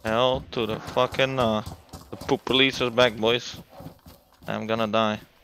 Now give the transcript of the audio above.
Hell to the fucking the poop police is back, boys. I'm gonna die.